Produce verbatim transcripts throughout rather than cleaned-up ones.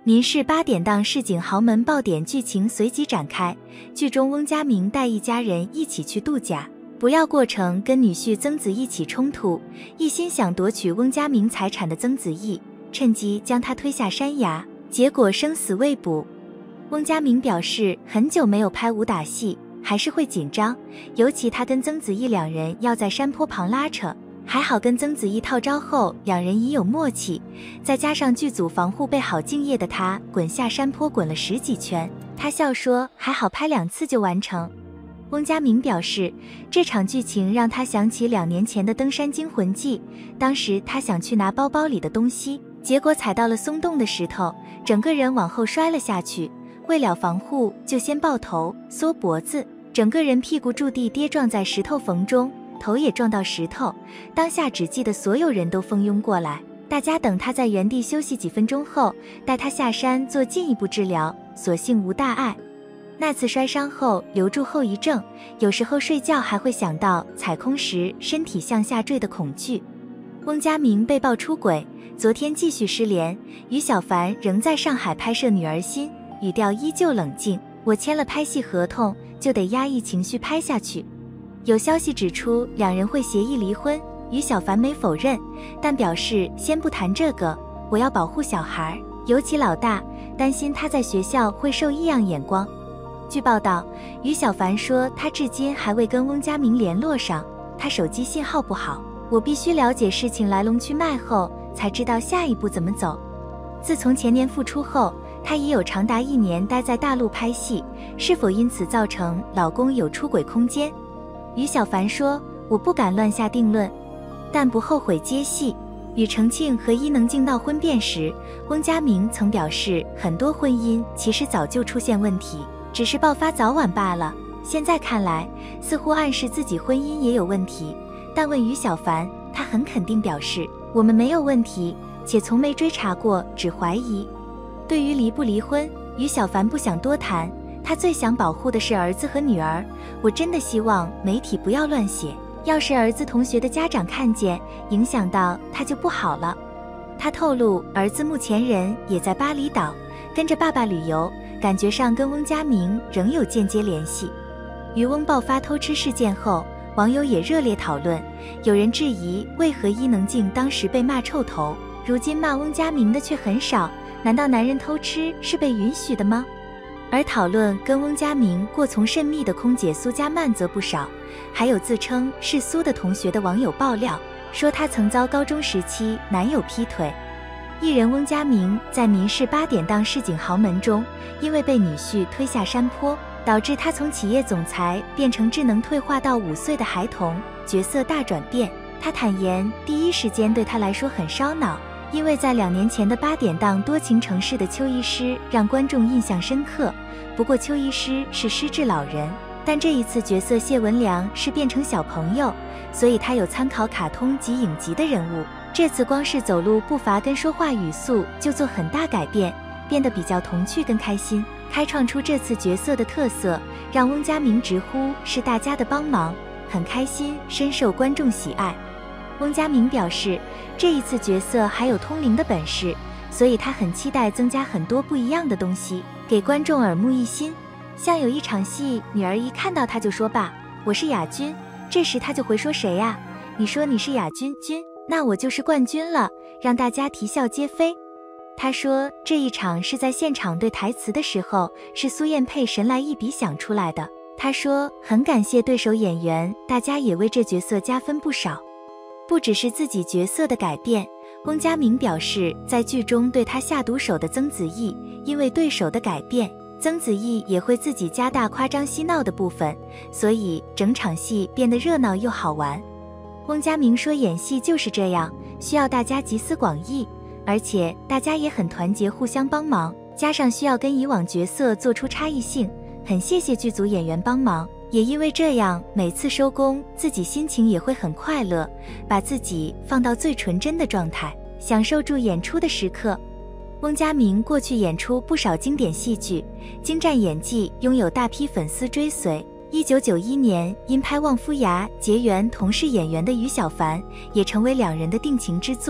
民视八点档市井豪门爆点剧情随即展开。剧中翁佳明带一家人一起去度假，不料过程跟女婿曾子义起冲突，一心想夺取翁佳明财产的曾子义趁机将他推下山崖，结果生死未卜。翁佳明表示很久没有拍武打戏，还是会紧张，尤其他跟曾子义两人要在山坡旁拉扯，还好跟曾子义套招后两人已有默契，再加上剧组防护备好敬业的他滚下山坡滚了十几圈，他笑说还好拍两次就完成。翁佳明表示这场剧情让他想起两年前的登山惊魂记，当时他想去拿包包里的东西，结果踩到了松动的石头，整个人往后摔了下去，为了防护就先抱头缩脖子，整个人屁股住地跌撞在石头缝中，头也撞到石头，当下只记得所有人都蜂拥过来，大家等他在原地休息几分钟后，带他下山做进一步治疗，所幸无大碍。那次摔伤后留住后遗症，有时候睡觉还会想到踩空时身体向下坠的恐惧。翁佳明被曝出轨，昨天继续失联，于小凡仍在上海拍摄《女儿心》，语调依旧冷静，我签了拍戏合同，就得压抑情绪拍下去。有消息指出两人会协议离婚，于小凡没否认，但表示先不谈这个，我要保护小孩，尤其老大，担心他在学校会受异样眼光。据报道，于小凡说他至今还未跟翁佳明联络上，他手机信号不好，我必须了解事情来龙去脉后才知道下一步怎么走。自从前年复出后，他已有长达一年待在大陆拍戏，是否因此造成老公有出轨空间？于小凡说，我不敢乱下定论，但不后悔接戏。与程庆和伊能静闹婚变时，翁佳明曾表示很多婚姻其实早就出现问题，只是爆发早晚罢了。现在看来，似乎暗示自己婚姻也有问题，但问于小凡，他很肯定表示，我们没有问题，且从没追查过，只怀疑。对于离不离婚，于小凡不想多谈，他最想保护的是儿子和女儿。我真的希望媒体不要乱写，要是儿子同学的家长看见，影响到他就不好了。他透露，儿子目前人也在巴厘岛，跟着爸爸旅游，感觉上跟翁佳明仍有间接联系。渔翁爆发偷吃事件后，网友也热烈讨论，有人质疑为何伊能静当时被骂臭头，如今骂翁佳明的却很少，难道男人偷吃是被允许的吗？而讨论跟翁佳明过从甚密的空姐苏嘉曼则不少，还有自称是苏的同学的网友爆料，说她曾遭高中时期男友劈腿。艺人翁佳明在民视八点档市井豪门中，因为被女婿推下山坡，导致他从企业总裁变成智能退化到五岁的孩童，角色大转变。他坦言，第一时间对他来说很烧脑，因为在两年前的八点档多情城市的邱医师让观众印象深刻。不过邱医师是失智老人，但这一次角色谢文良是变成小朋友，所以他有参考卡通及影集的人物。这次光是走路步伐跟说话语速就做很大改变，变得比较童趣跟开心，开创出这次角色的特色，让翁佳明直呼是大家的帮忙，很开心，深受观众喜爱。翁佳明表示，这一次角色还有通灵的本事，所以他很期待增加很多不一样的东西，给观众耳目一新。像有一场戏，女儿一看到他就说爸，我是亚军，这时他就回说谁呀？你说你是亚军军，那我就是冠军了，让大家啼笑皆非。他说这一场是在现场对台词的时候，是苏燕佩神来一笔想出来的。他说很感谢对手演员，大家也为这角色加分不少。不只是自己角色的改变，翁佳明表示，在剧中对他下毒手的曾子义，因为对手的改变，曾子义也会自己加大夸张嬉闹的部分，所以整场戏变得热闹又好玩。翁佳明说，演戏就是这样，需要大家集思广益，而且大家也很团结，互相帮忙，加上需要跟以往角色做出差异性，很谢谢剧组演员帮忙。也因为这样，每次收工自己心情也会很快乐，把自己放到最纯真的状态，享受住演出的时刻。翁佳明过去演出不少经典戏剧，精湛演技拥有大批粉丝追随。一九九一年因拍《望夫崖》结缘同是演员的于小凡，也成为两人的定情之作。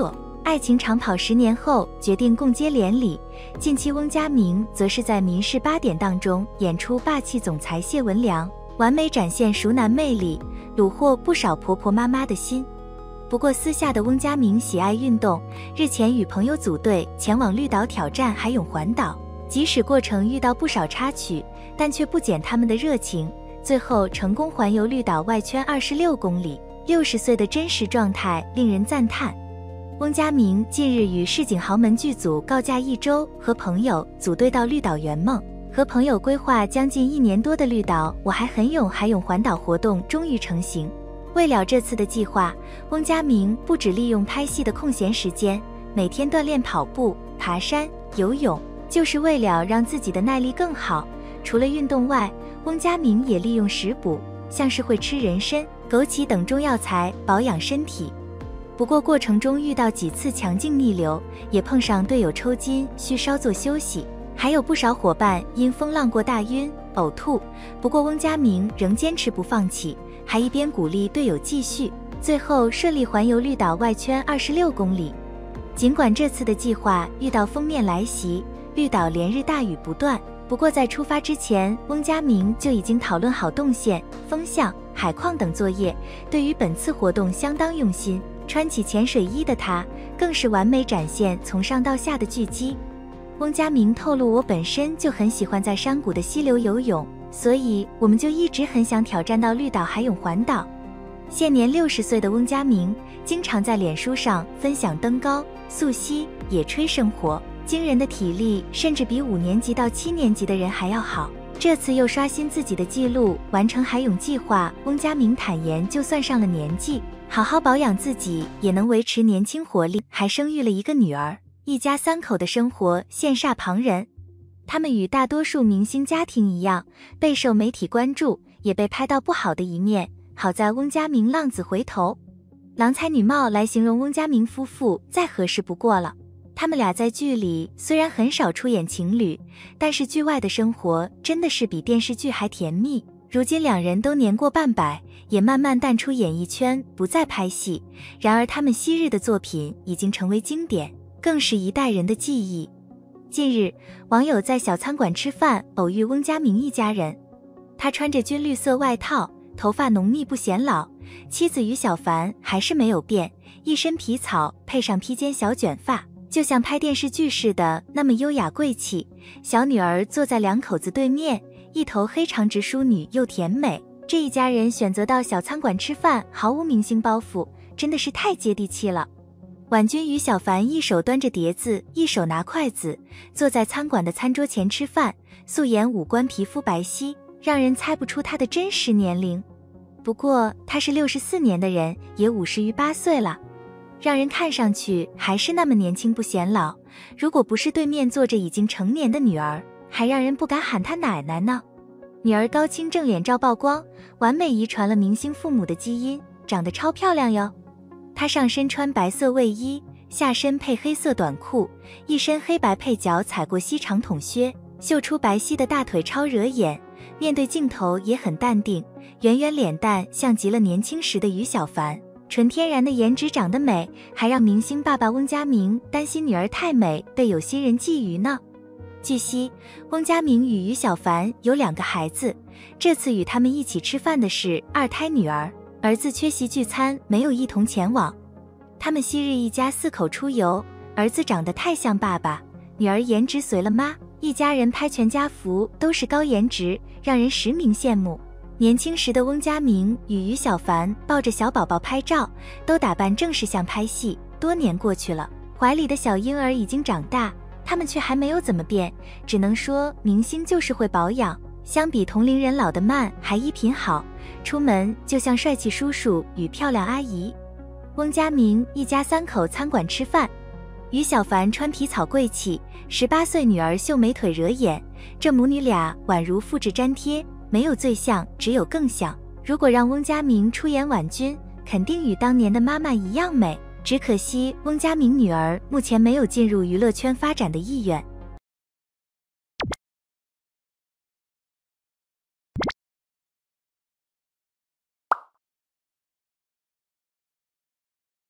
爱情长跑十年后，决定共结连理。近期翁佳明则是在民视八点档中演出霸气总裁谢文良，完美展现熟男魅力，虏获不少婆婆妈妈的心。不过私下的翁佳明喜爱运动，日前与朋友组队前往绿岛挑战海泳环岛，即使过程遇到不少插曲，但却不减他们的热情，最后成功环游绿岛外圈二十六公里。六十岁的真实状态令人赞叹。翁佳明近日与市井豪门剧组告假一周，和朋友组队到绿岛圆梦。和朋友规划将近一年多的绿岛我还很泳海泳环岛活动终于成型。为了这次的计划，翁佳明不只利用拍戏的空闲时间，每天锻炼跑步、爬山、游泳，就是为了让自己的耐力更好。除了运动外，翁佳明也利用食补，像是会吃人参、枸杞等中药材保养身体。不过过程中遇到几次强劲逆流，也碰上队友抽筋需稍作休息，还有不少伙伴因风浪过大晕、呕吐。不过翁佳明仍坚持不放弃，还一边鼓励队友继续，最后顺利环游绿岛外圈二十六公里。尽管这次的计划遇到锋面来袭，绿岛连日大雨不断，不过在出发之前，翁佳明就已经讨论好动线、风向、海况等作业，对于本次活动相当用心。穿起潜水衣的他，更是完美展现从上到下的巨击。翁佳明透露，我本身就很喜欢在山谷的溪流游泳，所以我们就一直很想挑战到绿岛海泳环岛。现年六十岁的翁佳明，经常在脸书上分享登高、溯溪、野炊生活，惊人的体力甚至比五年级到七年级的人还要好。这次又刷新自己的记录，完成海泳计划。翁佳明坦言，就算上了年纪，好好保养自己也能维持年轻活力，还生育了一个女儿，一家三口的生活羡煞旁人。他们与大多数明星家庭一样，备受媒体关注，也被拍到不好的一面。好在翁佳明浪子回头，郎才女貌来形容翁佳明夫妇再合适不过了。他们俩在剧里虽然很少出演情侣，但是剧外的生活真的是比电视剧还甜蜜。如今两人都年过半百，也慢慢淡出演艺圈，不再拍戏。然而他们昔日的作品已经成为经典，更是一代人的记忆。近日，网友在小餐馆吃饭，偶遇翁佳明一家人。他穿着军绿色外套，头发浓密不显老，妻子于小凡还是没有变，一身皮草配上披肩小卷发，就像拍电视剧似的那么优雅贵气。小女儿坐在两口子对面，一头黑长直淑女又甜美。这一家人选择到小餐馆吃饭，毫无明星包袱，真的是太接地气了。婉君与小凡一手端着碟子，一手拿筷子，坐在餐馆的餐桌前吃饭，素颜五官皮肤白皙，让人猜不出她的真实年龄。不过她是六十四年的人，也五十余八岁了，让人看上去还是那么年轻不显老。如果不是对面坐着已经成年的女儿，还让人不敢喊她奶奶呢。女儿高清正脸照曝光，完美遗传了明星父母的基因，长得超漂亮哟。她上身穿白色卫衣，下身配黑色短裤，一身黑白配脚踩过膝长筒靴，秀出白皙的大腿超惹眼。面对镜头也很淡定，圆圆脸蛋像极了年轻时的于小凡，纯天然的颜值长得美，还让明星爸爸翁佳明担心女儿太美被有心人觊觎呢。据悉，翁佳明与于小凡有两个孩子，这次与他们一起吃饭的是二胎女儿，儿子缺席聚餐，没有一同前往。他们昔日一家四口出游，儿子长得太像爸爸，女儿颜值随了妈，一家人拍全家福都是高颜值，让人实名羡慕。年轻时的翁佳明与于小凡抱着小宝宝拍照，都打扮正式像拍戏。多年过去了，怀里的小婴儿已经长大，他们却还没有怎么变，只能说明星就是会保养。相比同龄人老得慢，还衣品好，出门就像帅气叔叔与漂亮阿姨。翁佳明一家三口餐馆吃饭，于小凡穿皮草贵气，十八岁女儿秀美腿惹眼，这母女俩宛如复制粘贴，没有最像，只有更像。如果让翁佳明出演婉君，肯定与当年的妈妈一样美。只可惜翁佳明女儿目前没有进入娱乐圈发展的意愿。